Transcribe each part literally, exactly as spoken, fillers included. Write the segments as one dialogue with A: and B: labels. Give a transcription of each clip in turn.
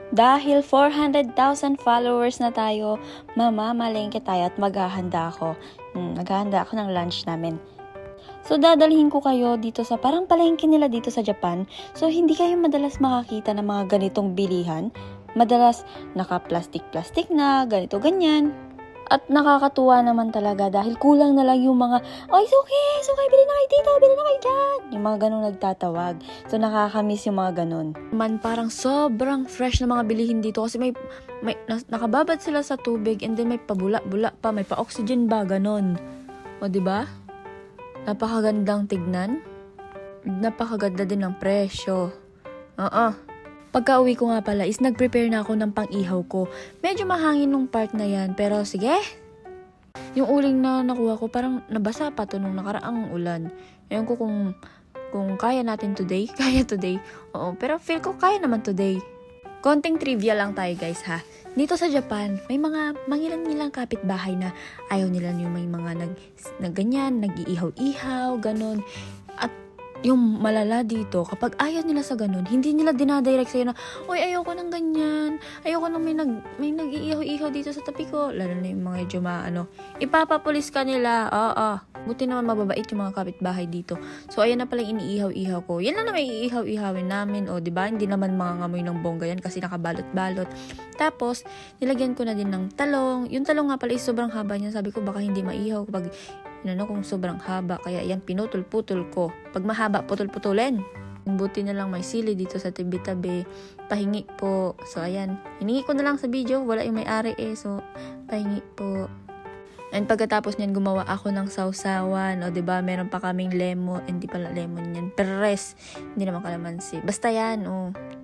A: Dahil four hundred thousand followers na tayo, mamamalengke tayo at maghahanda ako. Hmm, maghahanda ako ng lunch namin. So, dadalhin ko kayo dito sa parang palengke nila dito sa Japan. So, hindi kayo madalas makakita ng mga ganitong bilihan. Madalas, naka-plastic-plastic na, ganito, ganyan. At nakakatuwa naman talaga dahil kulang na lang yung mga, "Oy, suki! Suki! Bili na kayo dito! Bili na kayo dyan!" Yung mga ganun nagtatawag. So, nakakamiss yung mga ganun. Man, parang sobrang fresh na mga bilihin dito kasi may, may nakababad sila sa tubig and then may pabula-bula pa, may pa-oxygen ba, ganun. O, diba? Napakagandang tignan. Napakaganda din ng presyo. Oo. Pagka uwi ko nga pala is nag-prepare na ako ng pang-ihaw ko. Medyo mahangin nung part na yan, pero sige. Yung uling na nakuha ko, parang nabasa pa to nung nakaraang ulan. Ewan ko kung, kung kaya natin today. Kaya today. Oo, pero feel ko kaya naman today. Konting trivia lang tayo guys ha. Dito sa Japan, may mga mangilan-ngilang kapitbahay na ayaw nila yung may mga nag, nag ganyan, nag-iihaw-ihaw, ganun. At yung malala dito, kapag ayaw nila sa ganun, hindi nila dinadirect sa'yo na, "Uy, ayoko ng ganyan. Ayoko nang may, nag, may nag-iihaw-ihaw dito sa tabi ko." Lalo na yung mga juma, ano, ipapapulis ka nila. Oo, buti naman mababait yung mga kapitbahay dito. So, ayan na pala yung iniihaw-ihaw ko. Yan lang na may iihaw-ihawin namin. O, diba? Hindi naman mga ngamoy ng bongga yan kasi nakabalot-balot. Tapos, nilagyan ko na din ng talong. Yung talong nga pala is sobrang haba niya. Sabi ko, baka hindi maihaw kapag ano, kung sobrang haba. Kaya yan, pinutol-putol ko. Pag mahaba, putol-putulin. Buti na lang may sili dito sa tabi-tabi. Pahingi po. So, ayan. Hiningi ko na lang sa video. Wala yung may-ari eh. So, pahingi po. And pagkatapos niyan, gumawa ako ng sausawan. O, diba? Meron pa kaming lemon. Hindi pala lemon yan. Peres. Hindi naman kalamansi. Basta yan, oh.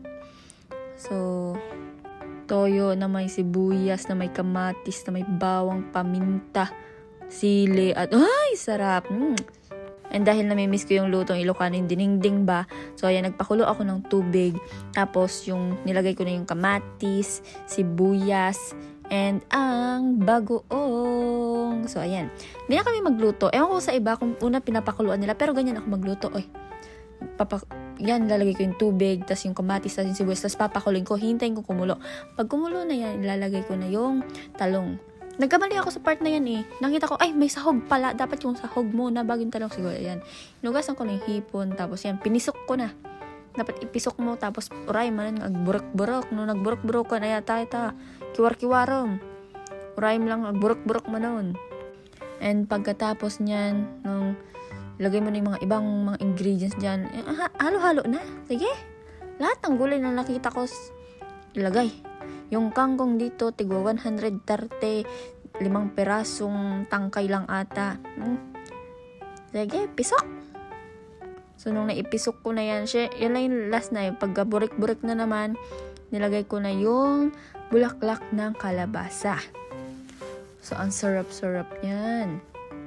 A: So, toyo na may sibuyas, na may kamatis, na may bawang, paminta, sili, at ay, sarap. Mm. And dahil namimiss ko yung lutong Ilocano, yung dinengdeng ba, so ayan, nagpakulo ako ng tubig. Tapos yung nilagay ko na yung kamatis, sibuyas, and ang bagoong. So ayan, hindi na kami magluto. Ewan ko sa iba kung una pinapakuluan nila, pero ganyan ako magluto. Oy, papak yan, lalagay ko yung tubig, tas yung kamatis, tas yung sibuyas, tas papakuloyin ko, hintayin ko kumulo. Pag kumulo na yan, ilalagay ko na yung talong. Nagkamali ako sa part na yan eh. Nakita ko, ay, may sahog pala. Dapat yung sahog muna bago yung talong siguro. Ayan. Inugasan ko na yung hipon. Tapos yan, pinisok ko na. Dapat ipisok mo. Tapos, uray man, agburok-burok. No, nagburok-burok ka na yata, yata. Kiwar-kiwarom. Uray mo lang, agburok-burok mo noon. And pagkatapos niyan, nung lagay mo na yung mga ibang mga ingredients dyan, eh, ah, halo-halo na. Sige. Lahat ng gulay na nakita ko, ilagay. Yung kangkong dito, tigwa one hundred thirty, limang perasong tangkay lang ata. Hmm. Sige, pisok. So, nung naipisok ko na yan, siya, yan lang yung last na yun. Pagka burik-burik na naman, nilagay ko na yung bulaklak ng kalabasa. So, ang sarap-sarap yan.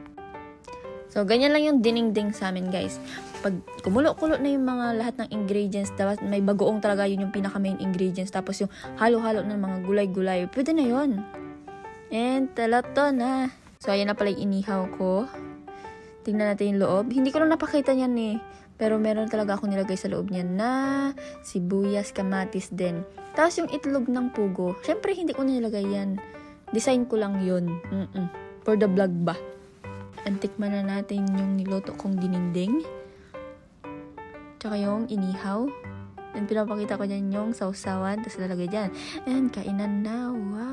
A: So, ganyan lang yung dinengdeng sa amin, guys. Pag kumulo-kulo na yung mga lahat ng ingredients, dapat may bagoong talaga, yun yung pinaka main ingredients. Tapos yung halo-halo ng mga gulay-gulay, pwede na yun. And talato na. So, ayan na pala yung inihaw ko. Tingnan natin yung loob. Hindi ko lang napakita niyan eh. Pero meron talaga akong nilagay sa loob niya na sibuyas, kamatis din. Tapos yung itlog ng pugo, syempre hindi ko nilagay yan. Design ko lang yun. Mm-mm. For the vlog ba? Antikman na natin yung niluto kong dinengdeng. Tsaka yung inihaw. And pinapakita ko dyan yung sausawan. Tapos lalagay dyan. And kainan na.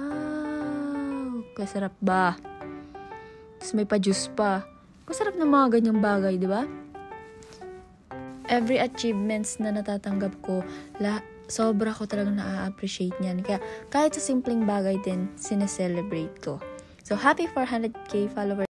A: Wow! Kasarap ba? Tapos may pa-juice pa. Kasarap ng mga ganyang bagay, di ba? Every achievements na natatanggap ko, la, sobra ko talagang na-appreciate niyan. Kaya kahit sa simpleng bagay din, sineselebrate ko. So, happy four hundred k followers.